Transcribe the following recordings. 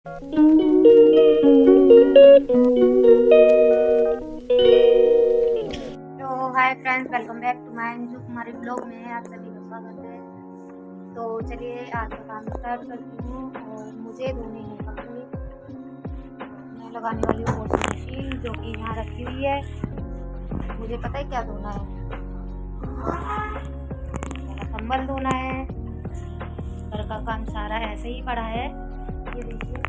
तो hi friends, welcome back to my Anju Kumari blog में आप सभी का स्वागत है। तो चलिए आज का काम स्टार्ट करती हूँ। और मुझे धोने हैं कपड़े। मैं लगाने वाली हूँ वॉशिंग मशीन जो कि यहाँ रखी हुई है। मुझे पता है क्या धोना है। मेरा कंबल धोना है। घर का काम सारा ऐसे ही पड़ा है, ये देखिए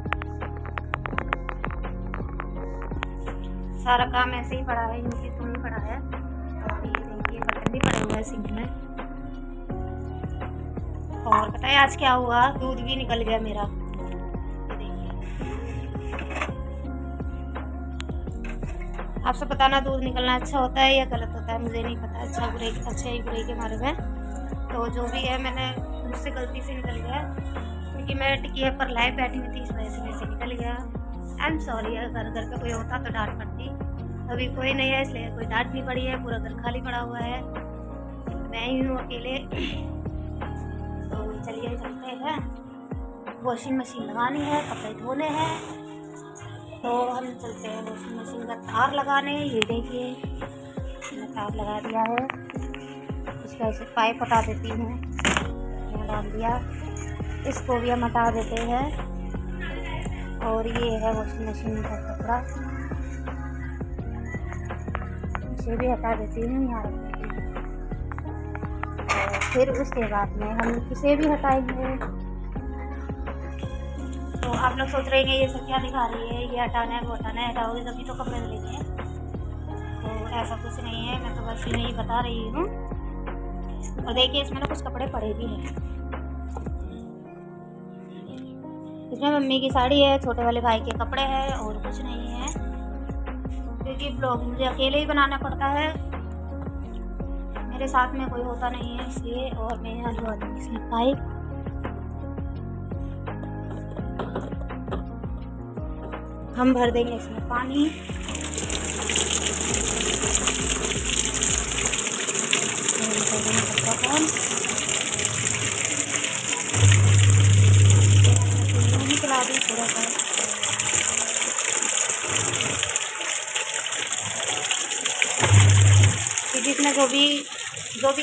सारा काम ऐसे ही पड़ा है, यूँ तो नहीं पड़ा है। और ये देखिए बर्तन भी पड़े हुए हैं सिंक में। और पता है आज क्या हुआ, दूध भी निकल गया मेरा। ये देखिए, आपसे बताना दूध निकलना अच्छा होता है या गलत होता है मुझे नहीं पता। अच्छे बुरे के बारे में तो जो भी है मैंने मुझसे गलती से निकल गया, क्योंकि मैं टिकिया पर लाइव बैठी हुई थी, इस वजह से मेरे से निकल गया। I am sorry. अगर घर पे कोई होता तो डांट पड़ती। अभी कोई नहीं है इसलिए कोई डांट नहीं पड़ी है। पूरा घर खाली पड़ा हुआ है, मैं ही हूँ अकेले। तो चलिए चलते हैं, वॉशिंग मशीन लगानी है, कपड़े धोने हैं। तो हम चलते हैं वॉशिंग मशीन का तार लगाने। ये देखिए मैंने तार लगा दिया है। इसका ऐसे पाइप हटा देती हूँ, यहाँ डाल दिया। इसको भी हम हटा देते हैं। और ये है वॉशिंग मशीन का कपड़ा, इसे भी हटा देती हूँ, यहाँ रख देती हूँ। और फिर उसके बाद में हम इसे भी हटाएंगे। तो आप लोग सोच रहे हैं ये सब क्या दिखा रही है, ये हटाना है वो हटाना है, हटाओगे तभी तो कपड़े धुलेंगे। तो ऐसा कुछ नहीं है, मैं तो बस इन्हें ही बता रही हूँ। और देखिए इसमें ना कुछ कपड़े पड़े भी हैं। इसमें मम्मी की साड़ी है, छोटे वाले भाई के कपड़े हैं, और कुछ नहीं है। क्योंकि ब्लॉग मुझे अकेले ही बनाना पड़ता है, मेरे साथ में कोई होता नहीं है इसलिए। और मैं यहाँ लगा दूँगी इसमें पाइप। हम भर देंगे इसमें पानी। चला दी थोड़ा सा। जिसमें जो भी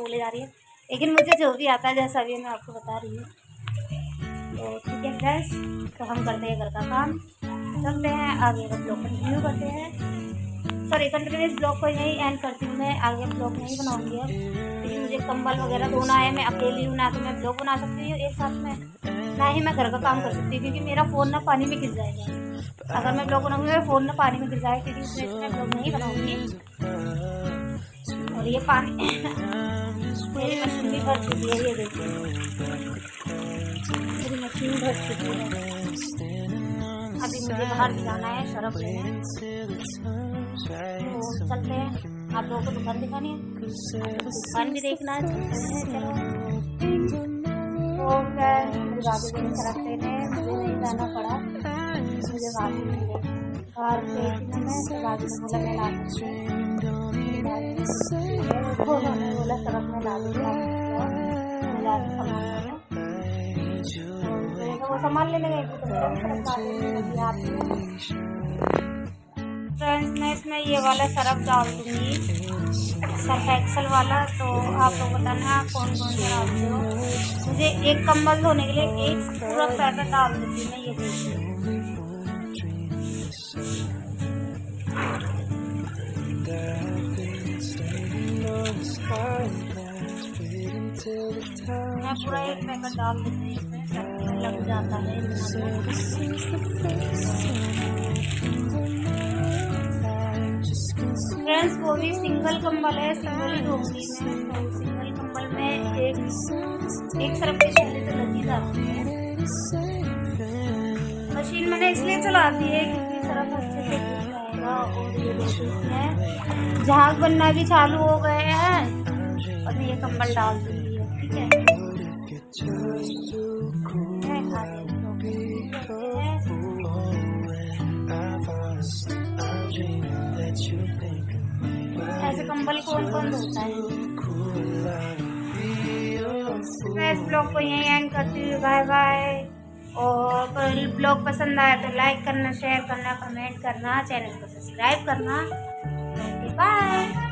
बोले जा रही है, लेकिन मुझे जो भी आता है जैसा भी मैं आपको बता रही हूँ। तो ठीक है फ्रेंड्स, तो हम करते हैं घर का काम, चलते हैं आगे का ब्लॉग कंटिन्यू करते हैं। सॉरी, कंटिन्यूस ब्लॉग को यही एंड करती हूँ मैं, आगे ब्लॉग नहीं बनाऊँगी अब, क्योंकि मुझे कंबल वगैरह धोना है। मैं अकेली हूँ, ना तो मैं ब्लॉग बना सकती हूँ एक साथ में, ना ही मैं घर का काम कर सकती हूँ, क्योंकि मेरा फ़ोन ना पानी में गिर जाएगा। अगर मैं ब्लॉग बनाऊँगी मेरा फ़ोन ना पानी में गिर जाएगा, क्योंकि उसमें मैं ब्लॉग नहीं बनाऊँगी। और ये पानी मेरी मशीन भी भर चुकी है, ये देखिए मेरी मशीन भर चुकी है। अभी मुझे बाहर भी जाना है सरफ लेने, तो चलते हैं। आप लोगों को दुकान दिखानी है, दुकान भी देखना है, चलते हैं चलो। तो मुझे बाकी दिन सरफ लेने मुझे नहीं जाना पड़ा, मुझे बाकी मिल गए और मैं तो बाकी में बोला मैं ला बोला सरफ में ला वो सामान लेने गए थे, तो फ्रेंड्स मैं इसमें ये वाला सरफ डाल दूँगी, सर्फ एक्सल वाला। तो आप लोग बताना कौन कौन सा डालते हो। मुझे एक कंबल धोने के लिए एक पूरा पैकेट डाल देती मैं, ये देखिए। मैं पूरा एक पैकेट डाल देती हूँ, इसमें लग जाता है। फ्रेंड्स वो भी सिंगल कंबल है, सिंगल ही धोऊंगी मैं। तो सिंगल कंबल में एक सरफ की शीशी तो लगी जाती है। मशीन मैंने इसलिए चला दी है क्योंकि सरफ अच्छे से सूख जाएगा। और ये देखिए झाग बनना भी चालू हो गए हैं और ये कंबल डाल दूंगी, ठीक है। ऐसे कंबल कौन कौन धोता है। मैं इस ब्लॉग को यहीं एंड करती हूँ, बाय बाय। और ब्लॉग पसंद आया तो लाइक करना, शेयर करना, कमेंट करना, चैनल को सब्सक्राइब करना। Okay bye.